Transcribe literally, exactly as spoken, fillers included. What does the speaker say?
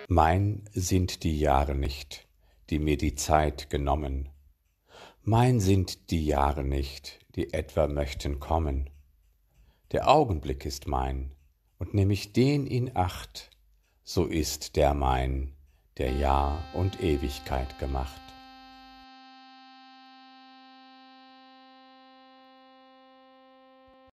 Mein sind die Jahre nicht, die mir die Zeit genommen. Mein sind die Jahre nicht, die etwa möchten kommen. Der Augenblick ist mein, und nehm ich den in Acht, so ist der mein, der Jahr und Ewigkeit gemacht.